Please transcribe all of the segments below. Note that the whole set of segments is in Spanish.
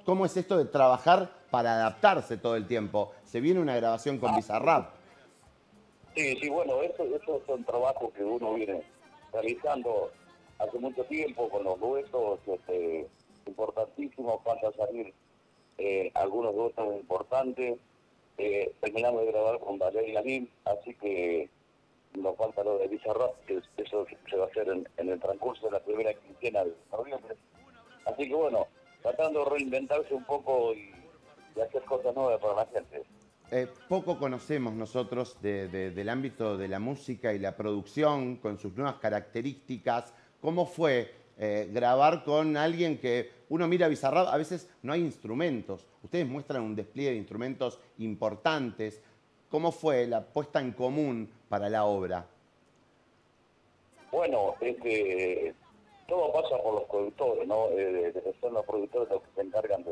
¿Cómo es esto de trabajar para adaptarse todo el tiempo? Se viene una grabación con Bizarrap. Sí, sí, bueno, eso son trabajos que uno viene realizando hace mucho tiempo con los duetos, importantísimos, falta salir algunos duetos importantes. Terminamos de grabar con Valeria Lim, así que nos falta lo de Bizarrap, que eso se va a hacer en el transcurso de la primera quincena de noviembre. Así que bueno, tratando de reinventarse un poco y hacer cosas nuevas para la gente. Poco conocemos nosotros del ámbito de la música y la producción con sus nuevas características. ¿Cómo fue grabar con alguien que uno mira a Bizarrap? A veces no hay instrumentos. Ustedes muestran un despliegue de instrumentos importantes. ¿Cómo fue la puesta en común para la obra? Bueno, todo pasa por los productores, ¿no? Son los productores los que se encargan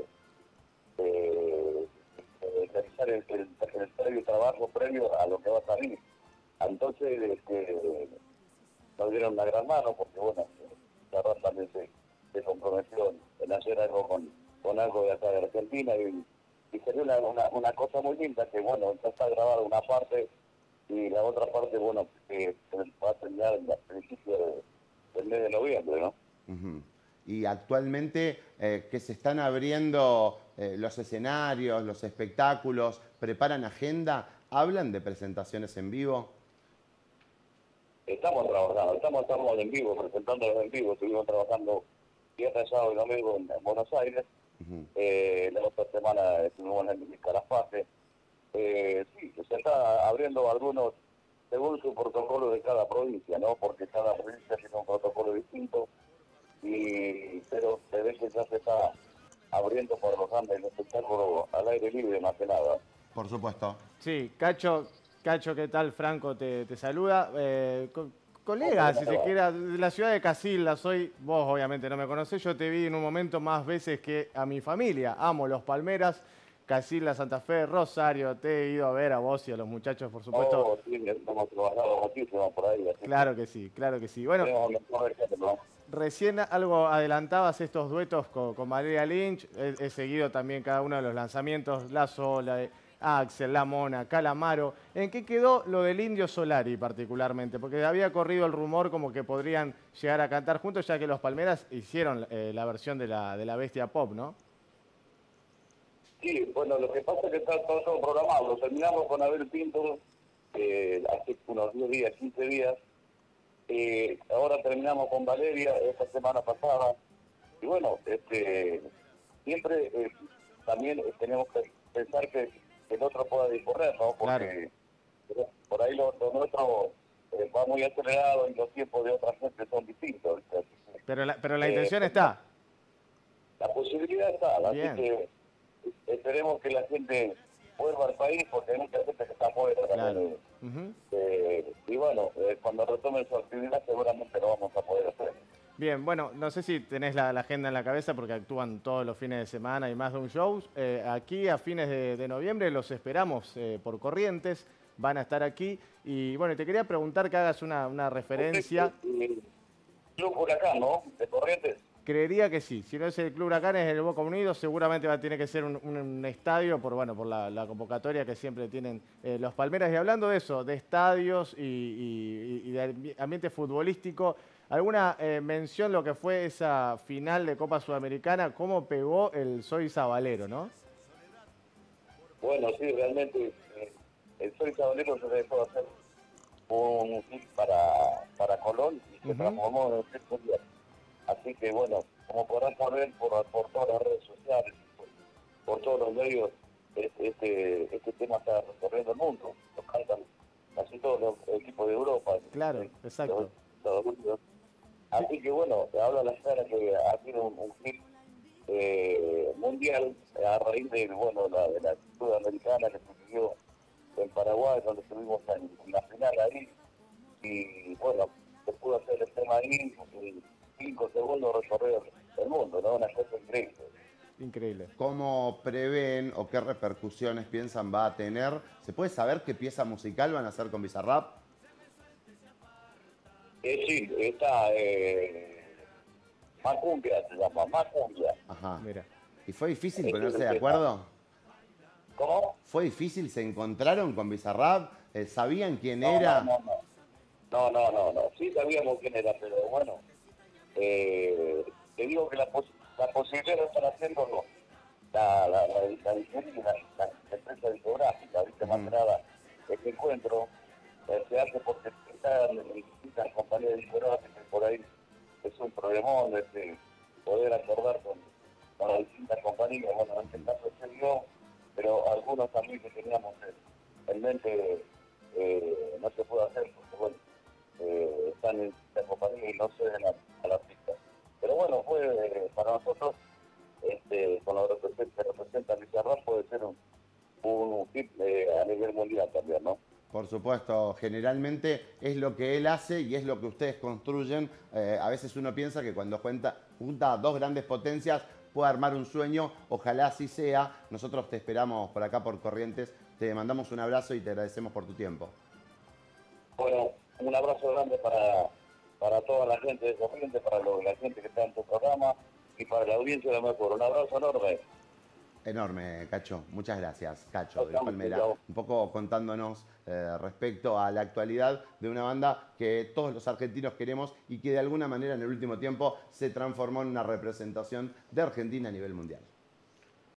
de realizar el previo trabajo previo a lo que va a salir. Entonces, nos dieron una gran mano porque, bueno, la verdad también se comprometió en hacer algo con algo de acá de Argentina y sería una cosa muy linda que, bueno, ya está grabada una parte y la otra parte, bueno, se va a terminar a principios del mes de noviembre, ¿no? Ujú. Y actualmente que se están abriendo los escenarios, los espectáculos, preparan agenda, hablan de presentaciones en vivo. Estamos trabajando, estamos en vivo, presentándolos en vivo, estuvimos trabajando viernes, sábado y domingo en Buenos Aires. Ujú. La otra semana estuvimos en Calafate. Sí, se está abriendo algunos según su protocolo de cada provincia, ¿no? Porque cada provincia tiene un protocolo distinto, pero se ve que ya se está abriendo por los Andes el espectáculo al aire libre más que nada. Por supuesto. Sí, Cacho, ¿qué tal? Franco te saluda. Colega, ¿Cómo si te se va? quiera, de la ciudad de Casilda, vos obviamente no me conocés, yo te vi en un momento más veces que a mi familia. Amo los Palmeras, Casilda, Santa Fe, Rosario, te he ido a ver a vos y a los muchachos, por supuesto. Oh, sí, hemos trabajado muchísimo por ahí, así que Claro que sí, claro que sí. Bueno, tenemos que mejor ¿no? recién algo adelantabas estos duetos con Valeria Lynch. He seguido también cada uno de los lanzamientos, La Sola, Axel, La Mona, Calamaro. ¿En qué quedó lo del Indio Solari particularmente? Porque había corrido el rumor como que podrían llegar a cantar juntos, ya que los Palmeras hicieron la versión de la Bestia Pop, ¿no? Sí, bueno, lo que pasa es que está todo programado. Lo terminamos con Abel Pinto hace unos 10 días, 15 días. Ahora terminamos con Valeria esta semana pasada. Y bueno, siempre también tenemos que pensar que el otro pueda disponer, ¿no? Claro. Porque por ahí lo nuestro va muy acelerado y los tiempos de otra gente son distintos, ¿viste? Así que, Pero la intención está. la posibilidad está, así Bien, que esperemos que la gente vuelva al país porque hay mucha gente que está afuera claro. también. Ujú. Y bueno, cuando retomen su actividad seguramente lo vamos a poder hacer. Bien, bueno, no sé si tenés la agenda en la cabeza porque actúan todos los fines de semana y más de un show. Aquí a fines de noviembre los esperamos por Corrientes, van a estar aquí. Y bueno, te quería preguntar que hagas una referencia. Club Huracán, ¿no? De Corrientes. Creería que sí, si no es el Club Huracán es el Boca Unidos, seguramente va a tener que ser un estadio por la convocatoria que siempre tienen los Palmeras. Y hablando de eso, de estadios y de ambiente futbolístico, ¿alguna mención lo que fue esa final de Copa Sudamericana? ¿Cómo pegó el Soy Sabalero, no? Bueno, sí, realmente el Soy Sabalero se dejó hacer un hit para Colón y se transformó en un hit mundial. Así que bueno, como podrán saber por todas las redes sociales, por todos los medios, este tema está recorriendo el mundo. Lo cantan casi todos los equipos de Europa. Claro, exacto. Los Estados Unidos. Así que bueno, te habla la cara que ha sido un hit mundial a raíz de la sudamericana que se vivió en Paraguay, donde estuvimos en la final ahí. Y bueno, se pudo hacer el tema ahí. 5 segundos recorrer el mundo, ¿no? Una cosa increíble. Increíble. ¿Cómo prevén o qué repercusiones piensan va a tener? ¿Se puede saber qué pieza musical van a hacer con Bizarrap? Sí, está Macumbia, se llama Macumbia. Ajá. Mira. ¿Y fue difícil Este, ponerse de acuerdo? ¿Cómo? ¿Fue difícil? ¿Se encontraron con Bizarrap? ¿Sabían quién No, era? no. Sí sabíamos quién era, pero bueno, te digo que la posibilidad de estar haciendo la disquería, la empresa discográfica, ¿viste? Más que nada, este encuentro se hace porque están en distintas compañías discográficas, por ahí es un problemón poder acordar con las distintas compañías. Bueno, en este caso se dio, pero algunos también que teníamos en mente no se puede hacer porque, bueno, están en la compañía y no ceden a la pista. Pero bueno, fue para nosotros, con lo que representa Bizarrap, puede ser un hit a nivel mundial también, ¿no? Por supuesto, generalmente es lo que él hace y es lo que ustedes construyen. A veces uno piensa que cuando junta dos grandes potencias puede armar un sueño. Ojalá así sea. Nosotros te esperamos por acá por Corrientes. Te mandamos un abrazo y te agradecemos por tu tiempo. Bueno, un abrazo grande para toda la gente de Corrientes, para la gente que está en tu programa y para la audiencia de Mejor. Un abrazo enorme. Enorme, Cacho. Muchas gracias, Cacho de Palmera. Un poco contándonos respecto a la actualidad de una banda que todos los argentinos queremos y que de alguna manera en el último tiempo se transformó en una representación de Argentina a nivel mundial.